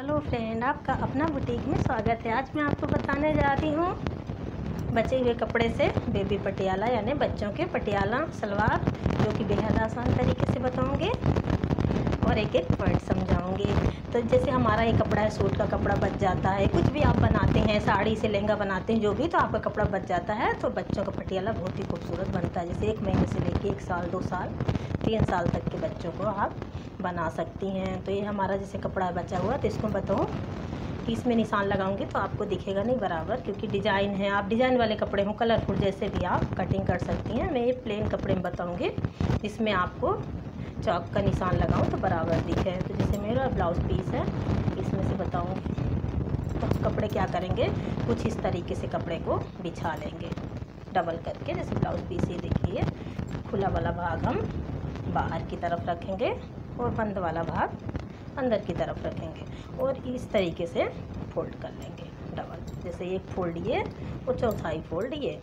Hello friend, आपका अपना boutique में स्वागत है। आज मैं आपको बताने जा रही हूँ बचे हुए कपड़े से बेबी पटियाला यानी बच्चों के पटियाला सलवार, जो कि बेहद आसान तरीके से बताऊँगी और एक एक पॉइंट समझाऊँगी। तो जैसे हमारा ये कपड़ा है, सूट का कपड़ा बच जाता है, कुछ भी आप बनाते हैं, साड़ी से लहंगा बनाते हैं, जो भी, तो आपका कपड़ा बच जाता है तो बच्चों का पटियाला बहुत ही खूबसूरत बनता है। जैसे 1 महीने से लेके 1 साल, 2 साल, 3 साल तक के बच्चों को आप बना सकती हैं। तो ये हमारा जैसे कपड़ा बचा हुआ, तो इसको बताऊँ कि इसमें निशान लगाऊंगी तो आपको दिखेगा नहीं बराबर, क्योंकि डिज़ाइन है। आप डिज़ाइन वाले कपड़े हों, कलरफुल, जैसे भी आप कटिंग कर सकती हैं। मैं ये प्लेन कपड़े में बताऊंगी, इसमें आपको चौक का निशान लगाऊं तो बराबर दिखे। तो जैसे मेरा ब्लाउज़ पीस है, इसमें से बताऊंगी। तो कपड़े क्या करेंगे, कुछ इस तरीके से कपड़े को बिछा लेंगे डबल करके। जैसे ब्लाउज़ पीस ये देखिए, खुला वाला भाग हम बाहर की तरफ रखेंगे और बंद वाला भाग अंदर की तरफ रखेंगे और इस तरीके से फोल्ड कर लेंगे डबल। जैसे एक फोल्ड ये और चौथाई फोल्ड ये।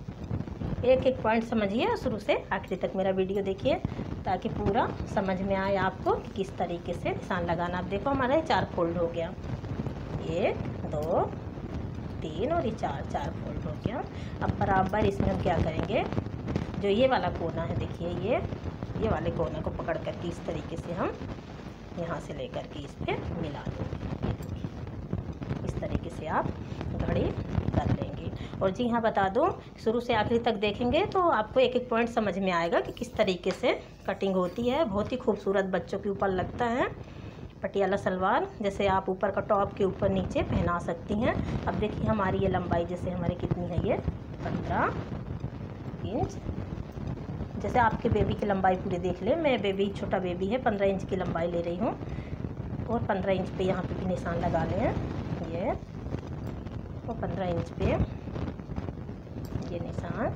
एक एक पॉइंट समझिए, शुरू से आखिरी तक मेरा वीडियो देखिए ताकि पूरा समझ में आए आपको कि किस तरीके से निशान लगाना। आप देखो हमारा ये 4 फोल्ड हो गया, 1 2 3 और ये 4 फोल्ड हो गया। अब बराबर इसमें हम क्या करेंगे, जो ये वाला कोना है देखिए, ये वाले कोने को पकड़ करके इस तरीके से हम यहाँ से लेकर के इस पर मिला देंगे। इस तरीके से आप घड़ी कर लेंगे। और जी हाँ, बता दूँ, शुरू से आखिरी तक देखेंगे तो आपको एक एक पॉइंट समझ में आएगा कि किस तरीके से कटिंग होती है। बहुत ही खूबसूरत बच्चों के ऊपर लगता है पटियाला सलवार। जैसे आप ऊपर का टॉप के ऊपर नीचे पहना सकती हैं। अब देखिए हमारी ये लंबाई, जैसे हमारी कितनी है, ये 15 इंच। जैसे आपके बेबी की लंबाई पूरी देख ले। मैं बेबी, छोटा बेबी है, 15 इंच की लंबाई ले रही हूँ और 15 इंच पे यहाँ पे भी निशान लगा लें ये, और 15 इंच पे ये निशान,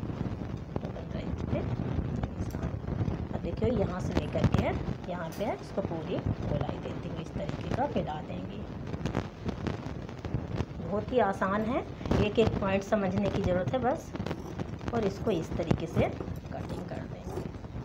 15 इंच पे निशान। अब देखिए यहाँ से लेकर के यहाँ पे इसको पूरी गोलाई देती हूँ, इस तरीके का मिला देंगे। बहुत ही आसान है, एक एक पॉइंट समझने की ज़रूरत है बस, और इसको इस तरीके से कटिंग कर देंगे।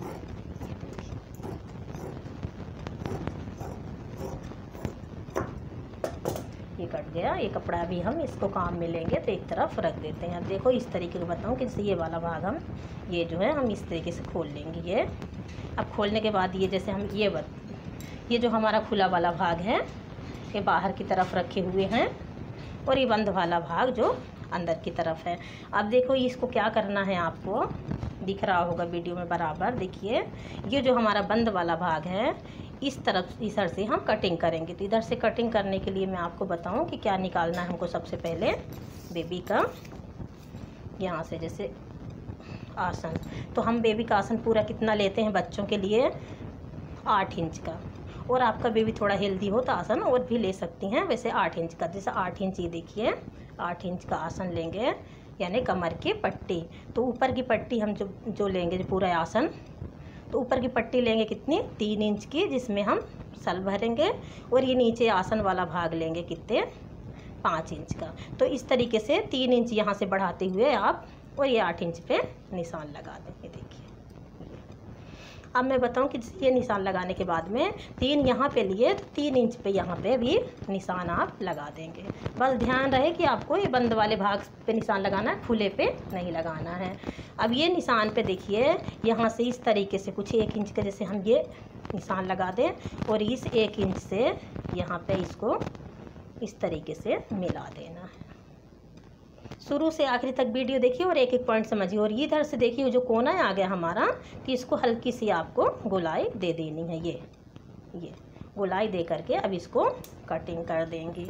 ये कट गया। ये कपड़ा भी हम इसको काम में लेंगे तो एक तरफ रख देते हैं। अब देखो इस तरीके को बताऊं कि जैसे ये वाला भाग हम, ये जो है हम इस तरीके से खोल लेंगे ये। अब खोलने के बाद ये जैसे हम ये जो हमारा खुला वाला भाग है, ये बाहर की तरफ रखे हुए हैं, और ये बंद वाला भाग जो अंदर की तरफ है। अब देखो इसको क्या करना है, आपको दिख रहा होगा वीडियो में बराबर, देखिए ये जो हमारा बंद वाला भाग है, इस तरफ इधर से हम कटिंग करेंगे। तो इधर से कटिंग करने के लिए मैं आपको बताऊं कि क्या निकालना है हमको। सबसे पहले बेबी का यहाँ से जैसे आसन, तो हम बेबी का आसन पूरा कितना लेते हैं बच्चों के लिए, 8 इंच का। और आपका बेबी थोड़ा हेल्दी हो तो आसन और भी ले सकती हैं, वैसे 8 इंच का। जैसे 8 इंच, ये देखिए 8 इंच का आसन लेंगे, यानी कमर की पट्टी। तो ऊपर की पट्टी हम जो लेंगे, जो पूरा आसन, तो ऊपर की पट्टी लेंगे कितनी, 3 इंच की, जिसमें हम सल भरेंगे। और ये नीचे आसन वाला भाग लेंगे कितने, 5 इंच का। तो इस तरीके से 3 इंच यहाँ से बढ़ाते हुए आप, और ये 8 इंच पे निशान लगा देंगे। देखिए अब मैं बताऊं कि ये निशान लगाने के बाद में 3 यहाँ पे लिए, तो 3 इंच पे यहाँ पे भी निशान आप लगा देंगे। बस ध्यान रहे कि आपको ये बंद वाले भाग पे निशान लगाना है, खुले पे नहीं लगाना है। अब ये निशान पे देखिए यहाँ से इस तरीके से कुछ 1 इंच का जैसे हम ये निशान लगा दें, और इस 1 इंच से यहाँ पे इसको इस तरीके से मिला देना है। शुरू से आखिरी तक वीडियो देखिए और एक एक पॉइंट समझिए। और ये इधर से देखिए जो कोना आ गया हमारा, कि इसको हल्की सी आपको गोलाई दे देनी है। ये गोलाई दे करके अब इसको कटिंग कर देंगे।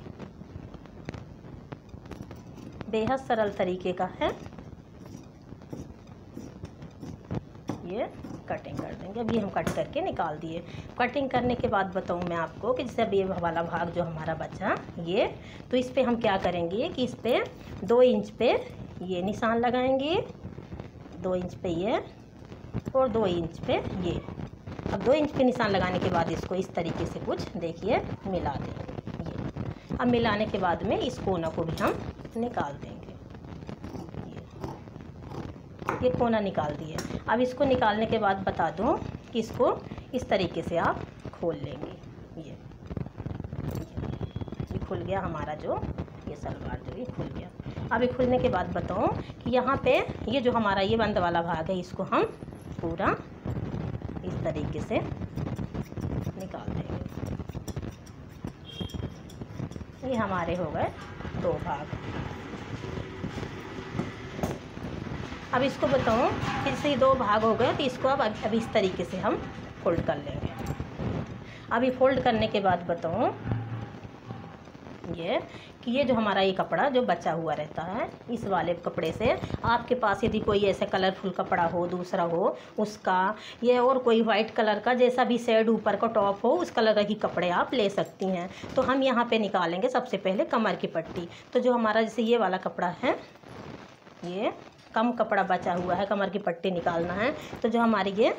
बेहद सरल तरीके का है, ये कटिंग कर देंगे। अभी हम कट करके निकाल दिए। कटिंग करने के बाद बताऊँ मैं आपको कि जैसे अब ये वाला भाग जो हमारा बचा ये, तो इस पे हम क्या करेंगे कि इस पे 2 इंच पे ये निशान लगाएंगे, 2 इंच पे ये, और 2 इंच पे ये। अब 2 इंच पे निशान लगाने के बाद इसको इस तरीके से कुछ देखिए मिला देंगे। ये अब मिलाने के बाद में इस कोना को भी हम निकाल देंगे। ये कोना निकाल दिए। अब इसको निकालने के बाद बता दूं कि इसको इस तरीके से आप खोल लेंगे। ये खुल गया हमारा जो ये सलवार जो ये खुल गया। अभी खुलने के बाद बताऊँ कि यहाँ पे ये जो हमारा ये बंद वाला भाग है इसको हम पूरा इस तरीके से निकाल देंगे। ये हमारे हो गए 2 भाग। अब इसको बताऊँ फिर से 2 भाग हो गए तो इसको अब इस तरीके से हम फोल्ड कर लेंगे। अभी फोल्ड करने के बाद बताऊँ ये कि ये जो हमारा ये कपड़ा जो बचा हुआ रहता है इस वाले कपड़े से आपके पास यदि कोई ऐसा कलरफुल कपड़ा हो दूसरा हो उसका, ये और कोई वाइट कलर का जैसा भी शेड ऊपर का टॉप हो उस कलर की कपड़े आप ले सकती हैं। तो हम यहाँ पे निकालेंगे सबसे पहले कमर की पट्टी। तो जो हमारा जैसे ये वाला कपड़ा है, ये कम कपड़ा बचा हुआ है, कमर की पट्टी निकालना है। तो जो हमारे ये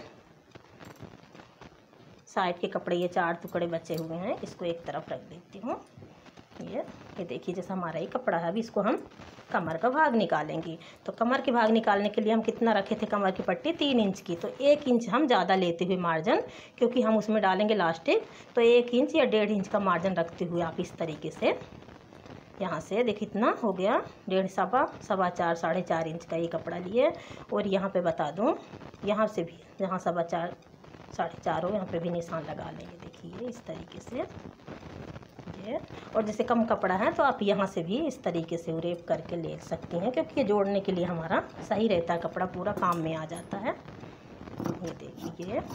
साइड के कपड़े ये 4 टुकड़े बचे हुए हैं इसको एक तरफ रख देती हूँ। ये देखिए जैसा हमारा ये कपड़ा है, अभी इसको हम कमर का भाग निकालेंगे। तो कमर के भाग निकालने के लिए हम कितना रखे थे कमर की पट्टी 3 इंच की, तो 1 इंच हम ज़्यादा लेते हुए मार्जिन, क्योंकि हम उसमें डालेंगे लास्टिक, तो 1 इंच या 1.5 इंच का मार्जिन रखते हुए आप इस तरीके से यहाँ से देखिए इतना हो गया 1.5 सवा 4 4.5 इंच का ये कपड़ा लिए। और यहाँ पे बता दूँ यहाँ से भी जहाँ 4 4.5 हो यहाँ पे भी निशान लगा लेंगे। देखिए इस तरीके से ये, और जैसे कम कपड़ा है तो आप यहाँ से भी इस तरीके से उरेप करके ले सकती हैं, क्योंकि ये जोड़ने के लिए हमारा सही रहता है, कपड़ा पूरा काम में आ जाता है। ये देखिए ये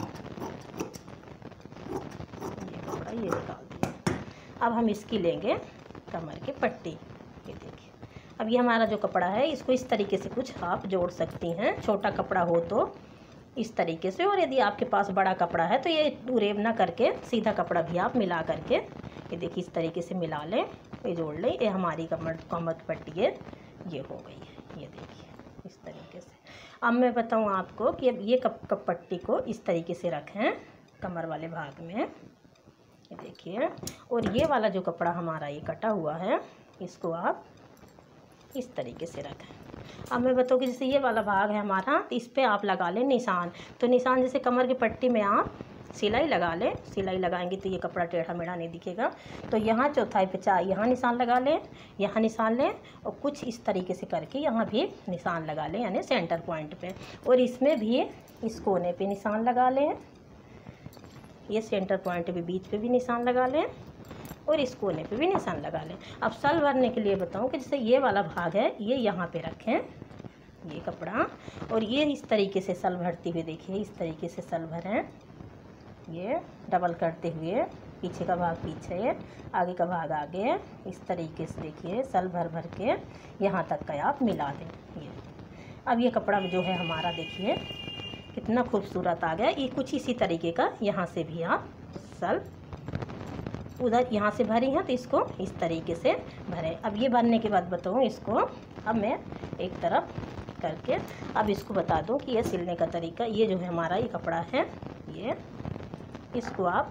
कपड़ा ये निकाल दिया। अब हम इसकी लेंगे कमर की पट्टी। ये देखिए अब ये हमारा जो कपड़ा है इसको इस तरीके से कुछ आप जोड़ सकती हैं, छोटा कपड़ा हो तो इस तरीके से, और यदि आपके पास बड़ा कपड़ा है तो ये उरेब ना करके सीधा कपड़ा भी आप मिला करके ये देखिए इस तरीके से मिला लें, ये जोड़ लें। ये हमारी कमर की पट्टी है ये हो गई है। ये देखिए इस तरीके से। अब मैं बताऊँ आपको कि अब ये कप पट्टी को इस तरीके से रखें कमर वाले भाग में। ये देखिए, और ये वाला जो कपड़ा हमारा ये कटा हुआ है इसको आप इस तरीके से रखें। अब मैं बताऊँ कि जैसे ये वाला भाग है हमारा, तो इस पर आप लगा लें निशान। तो निशान जैसे कमर की पट्टी में आप सिलाई लगा लें, सिलाई लगाएंगे तो ये कपड़ा टेढ़ा मेढ़ा नहीं दिखेगा। तो यहाँ चौथाई पे यहाँ निशान लगा लें, यहाँ निशान लें, और कुछ इस तरीके से करके यहाँ भी निशान लगा लें, यानी सेंटर पॉइंट पे। और इसमें भी इस कोने पे निशान लगा लें, ये सेंटर पॉइंट पे बीच पे भी निशान लगा लें, और इस कोने पे भी निशान लगा लें। अब सल भरने के लिए बताऊं कि जैसे ये वाला भाग है ये यहाँ पे रखें ये कपड़ा, और ये इस तरीके से सल भरते हुए देखिए इस तरीके से सल भरें, ये डबल करते हुए पीछे का भाग पीछे आगे का भाग आगे, इस तरीके से देखिए सल भर भर के यहाँ तक का आप मिला दें। ये अब ये कपड़ा जो है हमारा देखिए कितना खूबसूरत आ गया। ये कुछ इसी तरीके का यहाँ से भी आप सल उधर यहाँ से भरी हैं तो इसको इस तरीके से भरें। अब ये भरने के बाद बताऊँ इसको, अब मैं एक तरफ करके अब इसको बता दूँ कि ये सिलने का तरीका। ये जो है हमारा ये कपड़ा है, ये इसको आप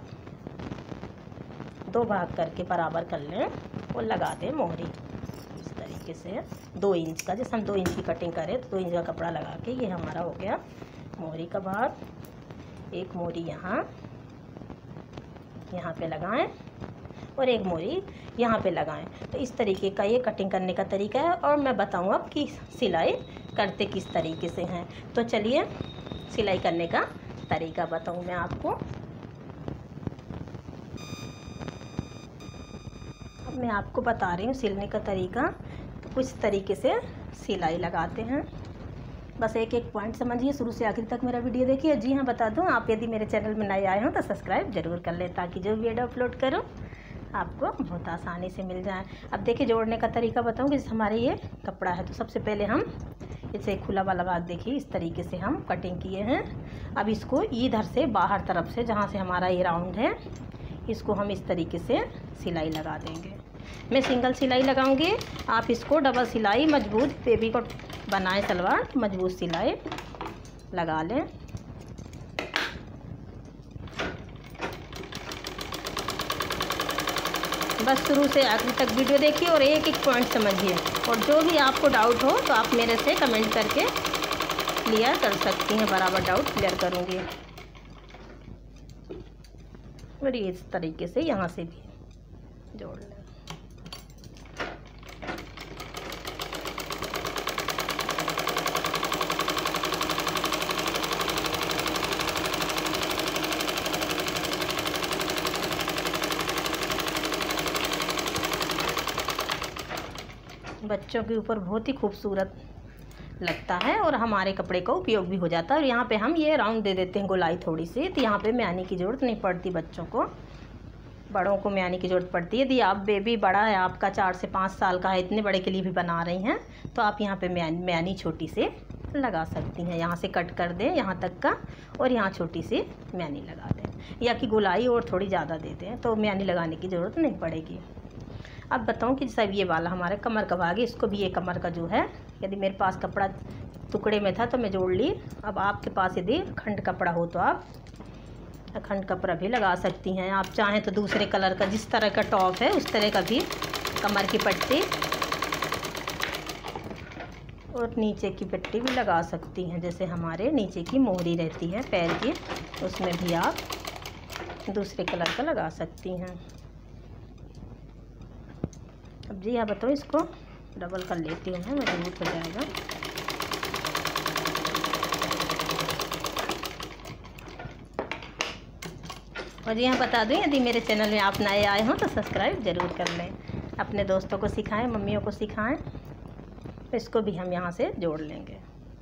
2 भाग करके बराबर कर लें और लगा दें मोहरी इस तरीके से 2 इंच का। जैसे हम 2 इंच की कटिंग करें तो 2 इंच का कपड़ा लगा के ये हमारा हो गया मोहरी का भाग। एक मोहरी यहाँ पे लगाएं और एक मोहरी यहाँ पे लगाएं। तो इस तरीके का ये कटिंग करने का तरीका है, और मैं बताऊँ अब कि सिलाई करते किस तरीके से हैं। तो चलिए सिलाई करने का तरीका बताऊँ मैं आपको। अब मैं आपको बता रही हूँ सिलने का तरीका। तो कुछ तरीके से सिलाई लगाते हैं, बस एक एक पॉइंट समझिए, शुरू से आखिर तक मेरा वीडियो देखिए। जी हाँ बता दूं, आप यदि मेरे चैनल में नए आए हो तो सब्सक्राइब जरूर कर लें, ताकि जो वीडियो अपलोड करूं आपको बहुत आसानी से मिल जाए। अब देखिए जोड़ने का तरीका बताऊं कि हमारे ये कपड़ा है, तो सबसे पहले हम इसे खुला वाला भाग देखिए इस तरीके से हम कटिंग किए हैं। अब इसको इधर से बाहर तरफ से जहाँ से हमारा ये राउंड है इसको हम इस तरीके से सिलाई लगा देंगे। मैं सिंगल सिलाई लगाऊंगी, आप इसको डबल सिलाई मजबूत बेबी को बनाए सलवार मजबूत सिलाई लगा लें। बस शुरू से आखिर तक वीडियो देखिए और एक एक पॉइंट समझिए, और जो भी आपको डाउट हो तो आप मेरे से कमेंट करके क्लियर कर सकती हैं, बराबर डाउट क्लियर करूँगी। और इस तरीके से यहाँ से भी जोड़ लें। बच्चों के ऊपर बहुत ही खूबसूरत लगता है और हमारे कपड़े का उपयोग भी हो जाता है। और यहाँ पे हम ये राउंड दे देते हैं गोलाई थोड़ी सी, तो यहाँ पे म्यानी की ज़रूरत नहीं पड़ती बच्चों को। बड़ों को म्यानी की ज़रूरत पड़ती है। यदि आप बेबी बड़ा है, आपका 4 से 5 साल का है, इतने बड़े के लिए भी बना रही हैं, तो आप यहाँ पे म्यानी छोटी से लगा सकती हैं। यहाँ से कट कर दें यहाँ तक का, और यहाँ छोटी सी म्यानी लगा दें, या कि गोलाई और थोड़ी ज़्यादा दे दें, तो म्यानी लगाने की ज़रूरत नहीं पड़ेगी। अब बताऊँ कि सब ये वाला हमारे कमर का भाग है, इसको भी ये कमर का जो है, यदि मेरे पास कपड़ा टुकड़े में था तो मैं जोड़ ली। अब आपके पास यदि अखंड कपड़ा हो तो आप अखंड कपड़ा भी लगा सकती हैं। आप चाहें तो दूसरे कलर का, जिस तरह का टॉप है उस तरह का भी कमर की पट्टी और नीचे की पट्टी भी लगा सकती हैं। जैसे हमारे नीचे की मोहरी रहती है पैर की, उसमें भी आप दूसरे कलर का लगा सकती हैं। अब जी हाँ बताओ, इसको डबल कर लेती हूँ मैं, मजबूत हो जाएगा। और यहाँ बता दूँ, यदि मेरे चैनल में आप नए आए हों तो सब्सक्राइब ज़रूर कर लें, अपने दोस्तों को सिखाएं, मम्मियों को सिखाएं। तो इसको भी हम यहाँ से जोड़ लेंगे।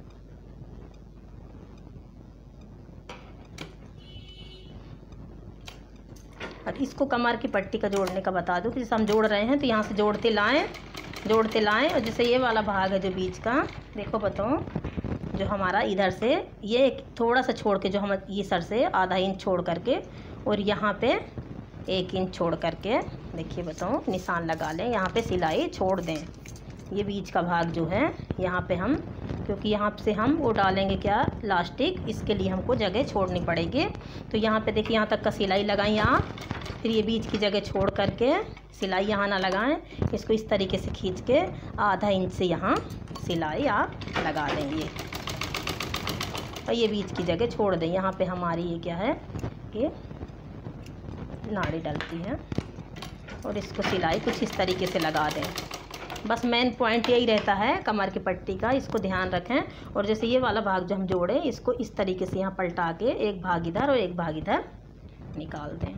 और इसको कमर की पट्टी का जोड़ने का बता दूँ कि जैसे हम जोड़ रहे हैं तो यहाँ से जोड़ते लाएं। और जैसे ये वाला भाग है जो बीच का, देखो बताऊँ, जो हमारा इधर से ये थोड़ा सा छोड़ के, जो हम ये सर से आधा इंच छोड़ करके और यहाँ पे 1 इंच छोड़ करके, देखिए बताऊँ, निशान लगा लें। यहाँ पे सिलाई छोड़ दें। ये बीच का भाग जो है यहाँ पे हम, क्योंकि यहाँ से हम वो डालेंगे क्या, लास्टिक, इसके लिए हमको जगह छोड़नी पड़ेगी। तो यहाँ पे देखिए यहाँ तक का सिलाई लगाएं आप, फिर ये बीच की जगह छोड़ करके सिलाई यहाँ ना लगाएं, इसको इस तरीके से खींच के आधा इंच से यहाँ सिलाई आप लगा देंगे और ये बीच की जगह छोड़ दें। यहाँ पे हमारी ये क्या है कि नाड़ी डलती है और इसको सिलाई कुछ इस तरीके से लगा दें। बस मेन पॉइंट यही रहता है कमर की पट्टी का, इसको ध्यान रखें। और जैसे ये वाला भाग जो हम जोड़े, इसको इस तरीके से यहाँ पलटा के एक भाग इधर और एक भाग इधर निकाल दें।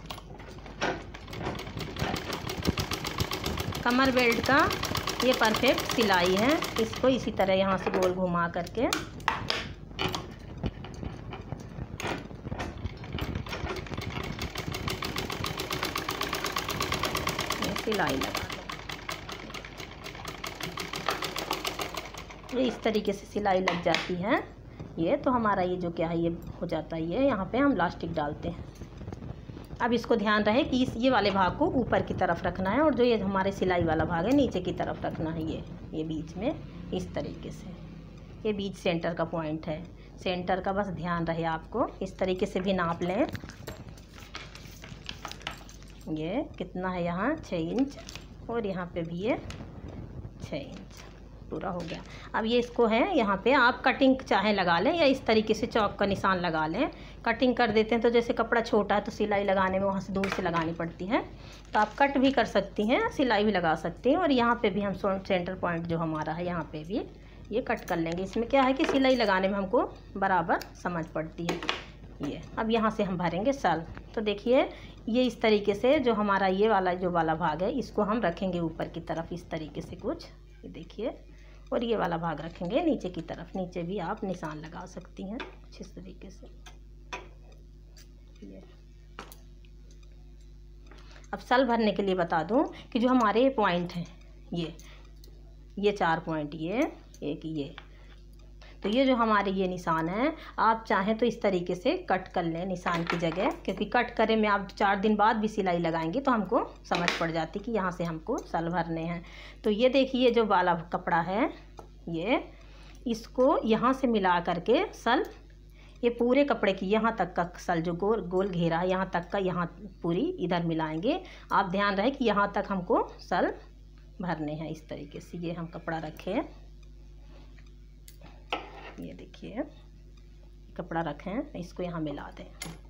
कमर बेल्ट का ये परफेक्ट सिलाई है। इसको इसी तरह यहाँ से गोल घुमा करके सिलाई लगा दें। ये इस तरीके से सिलाई लग जाती है। ये तो हमारा ये जो क्या है ये हो जाता है। ये यहाँ पे हम इलास्टिक डालते हैं। अब इसको ध्यान रहे कि ये वाले भाग को ऊपर की तरफ रखना है और जो ये हमारे सिलाई वाला भाग है नीचे की तरफ रखना है। ये बीच में इस तरीके से, ये बीच सेंटर का पॉइंट है। सेंटर का बस ध्यान रहे आपको। इस तरीके से भी नाप लें। ये कितना है यहाँ 6 इंच और यहाँ पे भी ये 6 इंच पूरा हो गया। अब ये इसको है यहाँ पे आप कटिंग चाहे लगा लें या इस तरीके से चौक का निशान लगा लें। कटिंग कर देते हैं तो जैसे कपड़ा छोटा है तो सिलाई लगाने में वहाँ से दूर से लगानी पड़ती है, तो आप कट भी कर सकती हैं, सिलाई भी लगा सकती हैं। और यहाँ पे भी हम सेंटर पॉइंट जो हमारा है यहाँ पे भी ये कट कर लेंगे। इसमें क्या है कि सिलाई लगाने में हमको बराबर समझ पड़ती है। ये अब यहाँ से हम भरेंगे सल। तो देखिए ये इस तरीके से जो हमारा ये वाला भाग है इसको हम रखेंगे ऊपर की तरफ इस तरीके से कुछ, ये देखिए। और ये वाला भाग रखेंगे नीचे की तरफ। नीचे भी आप निशान लगा सकती हैं कुछ इस तरीके से। ये अब सल भरने के लिए बता दूं कि जो हमारे पॉइंट हैं ये 4 पॉइंट, ये एक ये, तो ये जो हमारे ये निशान है आप चाहें तो इस तरीके से कट कर लें निशान की जगह, क्योंकि कट करे में आप 4 दिन बाद भी सिलाई लगाएंगी तो हमको समझ पड़ जाती कि यहाँ से हमको सल भरने हैं। तो ये देखिए जो वाला कपड़ा है ये, इसको यहाँ से मिला करके सल, ये पूरे कपड़े की यहाँ तक का सल जो गोल घेरा है यहाँ तक का, यहाँ पूरी इधर मिलाएंगे। आप ध्यान रहे कि यहाँ तक हमको सल भरने हैं इस तरीके से। ये हम कपड़ा रखें, ये देखिए कपड़ा रखें, इसको यहाँ मिला दें।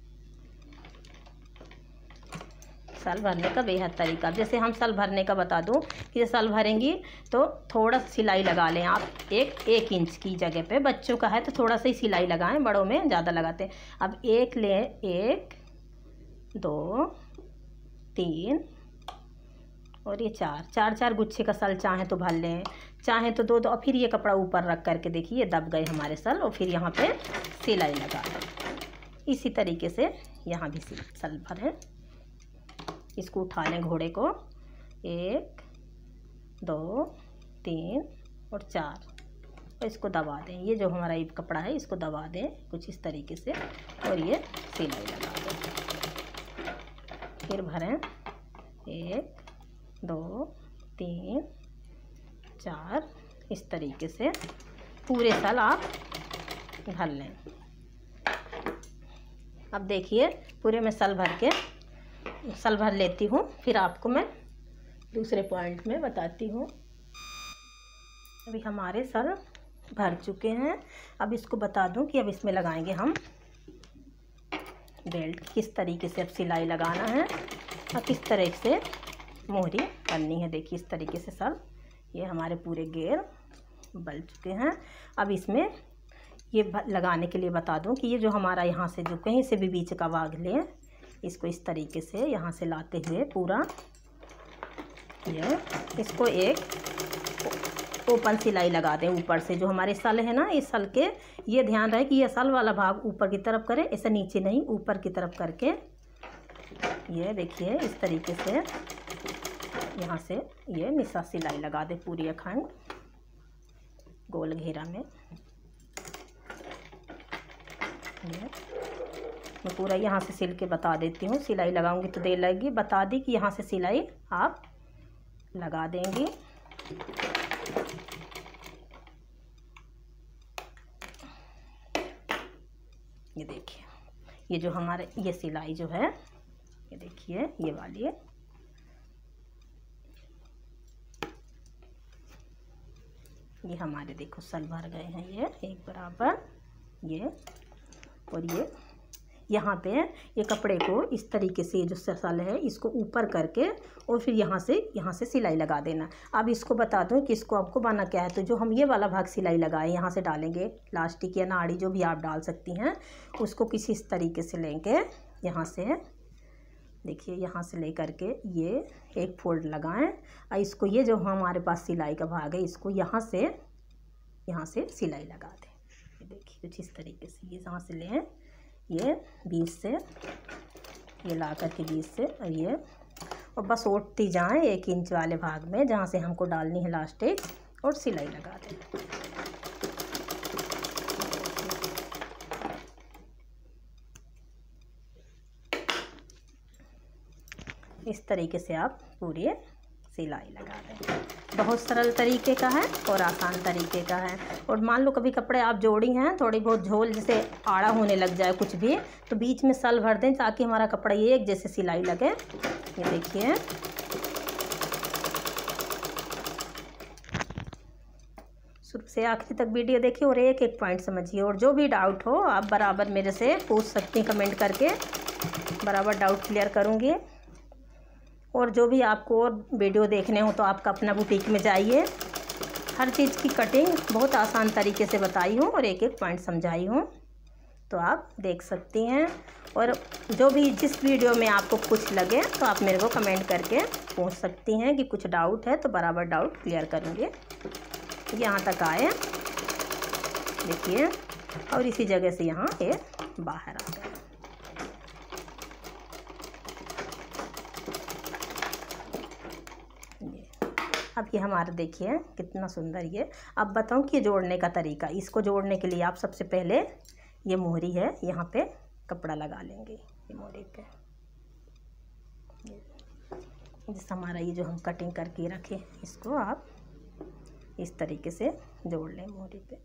सल भरने का बेहद तरीका। जैसे हम सल भरने का बता दूं कि सल भरेंगी तो थोड़ा सिलाई लगा लें आप एक इंच की जगह पे। बच्चों का है तो थोड़ा सा ही सिलाई लगाएं, बड़ों में ज़्यादा लगाते हैं। अब 1 लें, 1 2 3 और ये चार गुच्छे का सल चाहें तो भर लें, चाहें तो दो। और फिर ये कपड़ा ऊपर रख करके देखिए दब गए हमारे सल, और फिर यहाँ पे सिलाई लगा दें। इसी तरीके से यहाँ भी सल भरें। इसको उठा लें घोड़े को, 1 2 3 और 4, और इसको दबा दें। ये जो हमारा ये कपड़ा है इसको दबा दें कुछ इस तरीके से, और ये सिलाई लगा दें। फिर भरें 1 2 3 4, इस तरीके से पूरे सल आप भर लें। अब देखिए पूरे में सल भर लेती हूँ, फिर आपको मैं दूसरे पॉइंट में बताती हूँ। अभी हमारे सल भर चुके हैं। अब इसको बता दूं कि अब इसमें लगाएंगे हम बेल्ट। किस तरीके से अब सिलाई लगाना है और किस तरह से मोहरी बननी है। देखिए इस तरीके से सल ये हमारे पूरे घेर बन चुके हैं। अब इसमें ये लगाने के लिए बता दूं कि ये जो हमारा यहाँ से जो कहीं से भी बीच का भाग लें, इसको इस तरीके से यहाँ से लाते हुए पूरा ये इसको एक ओपन सिलाई लगा दें ऊपर से। जो हमारे सल है ना, इस सल के ये ध्यान रहे कि ये सल वाला भाग ऊपर की तरफ करें, ऐसे नीचे नहीं, ऊपर की तरफ करके ये देखिए इस तरीके से यहाँ से ये निशा सिलाई लगा दें पूरी अखंड गोल घेरा में। ये मैं पूरा यहाँ से सिल के बता देती हूँ। सिलाई लगाऊंगी तो देर लगेगी, बता दी कि यहाँ से सिलाई आप लगा देंगी। ये देखिए ये जो हमारे ये सिलाई जो है, ये देखिए ये वाली है, ये हमारे देखो सल भर गए हैं ये एक बराबर। ये और ये यहाँ पे ये कपड़े को इस तरीके से जो सल है इसको ऊपर करके और फिर यहाँ से सिलाई लगा देना। अब इसको बता दूँ कि इसको आपको बना क्या है। तो जो हम ये वाला भाग सिलाई लगाए यहाँ से डालेंगे, प्लास्टिक या नाड़ी जो भी आप डाल सकती हैं, उसको किसी इस तरीके से लेंगे। यहाँ से देखिए यहाँ से ले करके ये एक फोल्ड लगाएं और इसको ये जो हमारे पास सिलाई का भाग है इसको यहाँ से सिलाई लगा दें। ये देखिए कुछ इस तरीके से ये यहाँ से लें, ये 20 से ये ला कर के 20 से ये, और बस ओटती जाएं 1 इंच वाले भाग में जहाँ से हमको डालनी है लास्टिक, और सिलाई लगा दें। इस तरीके से आप पूरी सिलाई लगा दें। बहुत सरल तरीके का है और आसान तरीके का है। और मान लो कभी कपड़े आप जोड़ी हैं, थोड़ी बहुत झोल जैसे आड़ा होने लग जाए कुछ भी, तो बीच में सल भर दें ताकि हमारा कपड़ा ये एक जैसे सिलाई लगे। ये देखिए शुरू से आखिरी तक वीडियो देखिए और एक एक पॉइंट समझिए। और जो भी डाउट हो आप बराबर मेरे से पूछ सकती हैं, कमेंट करके बराबर डाउट क्लियर करूँगी। और जो भी आपको और वीडियो देखने हो तो आपका अपना बुटीक में जाइए, हर चीज़ की कटिंग बहुत आसान तरीके से बताई हूँ और एक एक पॉइंट समझाई हूँ, तो आप देख सकती हैं। और जो भी जिस वीडियो में आपको कुछ लगे तो आप मेरे को कमेंट करके पूछ सकती हैं कि कुछ डाउट है, तो बराबर डाउट क्लियर करूँगी। यहाँ तक आए देखिए, और इसी जगह से यहाँ ये बाहर आ गया। अब ये हमारा देखिए कितना सुंदर ये। अब बताऊँ कि जोड़ने का तरीका। इसको जोड़ने के लिए आप सबसे पहले ये मोहरी है यहाँ पे कपड़ा लगा लेंगे, ये मोहरी पे जिस हमारा ये जो हम कटिंग करके रखे इसको आप इस तरीके से जोड़ लें मोहरी पे।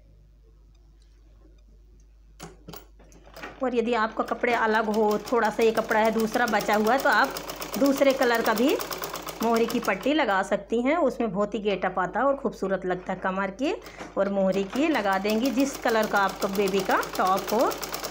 और यदि आपका कपड़े अलग हो, थोड़ा सा ये कपड़ा है दूसरा बचा हुआ है, तो आप दूसरे कलर का भी मोहरी की पट्टी लगा सकती हैं। उसमें बहुत ही गेटअप आता है और खूबसूरत लगता है। कमर की और मोहरी की लगा देंगी। जिस कलर का आपका बेबी का टॉप हो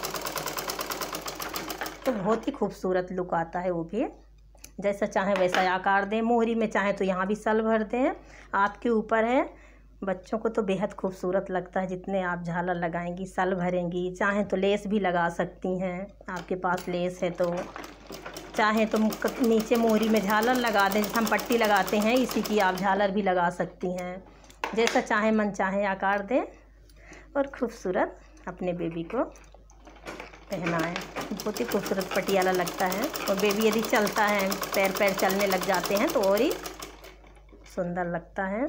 तो बहुत ही खूबसूरत लुक आता है। वो भी जैसा चाहें वैसा आकार दें। मोहरी में चाहें तो यहाँ भी सल भर दें, आपके ऊपर है। बच्चों को तो बेहद खूबसूरत लगता है। जितने आप झालर लगाएंगी, सल भरेंगी, चाहें तो लेस भी लगा सकती हैं, आपके पास लेस है तो चाहें तो नीचे मोहरी में झालर लगा दें, जैसे हम पट्टी लगाते हैं इसी की आप झालर भी लगा सकती हैं। जैसा चाहें मन चाहें आकार दें और खूबसूरत अपने बेबी को पहनाएं। बहुत ही खूबसूरत पटियाला लगता है। और बेबी यदि चलता है, पैर चलने लग जाते हैं तो और ही सुंदर लगता है।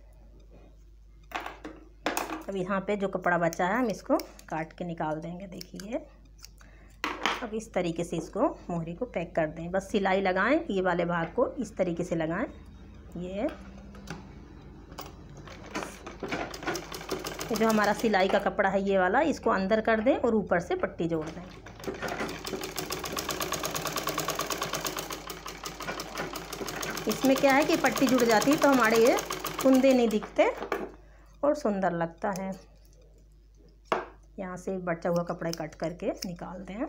अब यहाँ पे जो कपड़ा बचा है हम इसको काट के निकाल देंगे। देखिए अब इस तरीके से इसको मोहरी को पैक कर दें। बस सिलाई लगाएं, ये वाले भाग को इस तरीके से लगाएं। ये जो हमारा सिलाई का कपड़ा है ये वाला, इसको अंदर कर दें और ऊपर से पट्टी जोड़ दें। इसमें क्या है कि पट्टी जुड़ जाती है तो हमारे ये कुंदे नहीं दिखते और सुंदर लगता है। यहाँ से बचा हुआ कपड़ा कट करके निकाल दें।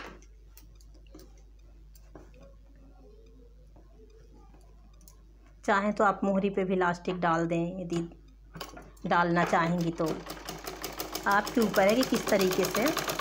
चाहें तो आप मोहरी पे भी इलास्टिक डाल दें, यदि डालना चाहेंगी तो आपके ऊपर है कि किस तरीके से।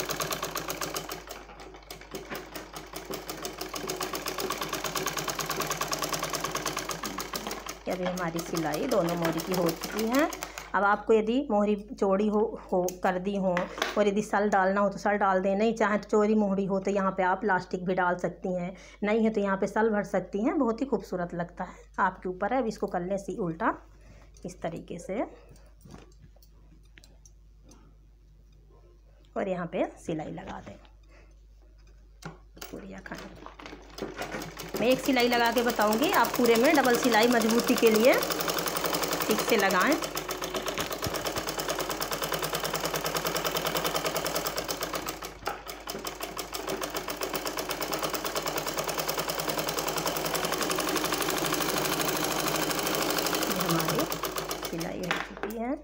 अभी हमारी सिलाई दोनों मोहरी की हो चुकी है। अब आपको यदि मोहरी चौड़ी हो कर दी हो और यदि सल डालना हो तो सल डाल दें, नहीं चाहे तो चौड़ी मोहरी हो तो यहाँ पे आप इलास्टिक भी डाल सकती हैं, नहीं है तो यहाँ पे सल भर सकती हैं। बहुत ही खूबसूरत लगता है, आपके ऊपर है। अब इसको कर लें सी उल्टा इस तरीके से और यहाँ पे सिलाई लगा दें। पूरी खाने मैं एक सिलाई लगा के बताऊंगी, आप पूरे में डबल सिलाई मजबूती के लिए ठीक से लगाएं। हमारी सिलाई हो चुकी है।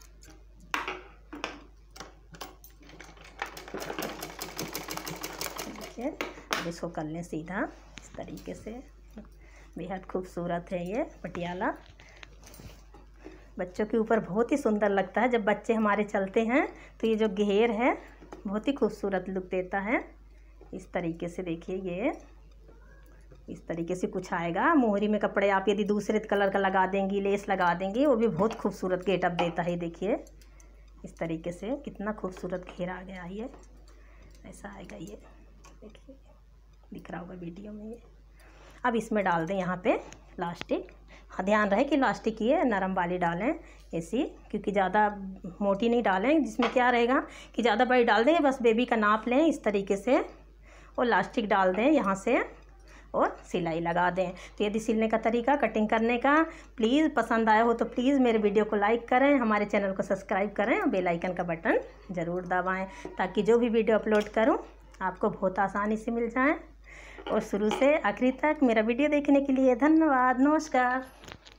अब इसको कर लें सीधा इस तरीके से। बेहद खूबसूरत है ये पटियाला, बच्चों के ऊपर बहुत ही सुंदर लगता है। जब बच्चे हमारे चलते हैं तो ये जो घेर है बहुत ही खूबसूरत लुक देता है। इस तरीके से देखिए, ये इस तरीके से कुछ आएगा। मोहरी में कपड़े आप यदि दूसरे कलर का लगा देंगी, लेस लगा देंगी, वो भी बहुत खूबसूरत गेटअप देता है। देखिए इस तरीके से कितना खूबसूरत घेर आ गया। ये ऐसा आएगा, ये देखिए दिख रहा होगा वीडियो में। ये अब इसमें डाल दें यहाँ पे इलास्टिक। हाँ ध्यान रहे कि इलास्टिक ये नरम वाली डालें ऐसी, क्योंकि ज़्यादा मोटी नहीं डालें, जिसमें क्या रहेगा कि ज़्यादा बड़ी डाल दें। बस बेबी का नाप लें इस तरीके से और इलास्टिक डाल दें यहाँ से और सिलाई लगा दें। तो यदि सिलने का तरीका, कटिंग करने का प्लीज़ पसंद आया हो तो प्लीज़ मेरे वीडियो को लाइक करें, हमारे चैनल को सब्सक्राइब करें और बेल आइकन का बटन ज़रूर दबाएं, ताकि जो भी वीडियो अपलोड करूं आपको बहुत आसानी से मिल जाए। और शुरू से आखिरी तक मेरा वीडियो देखने के लिए धन्यवाद। नमस्कार।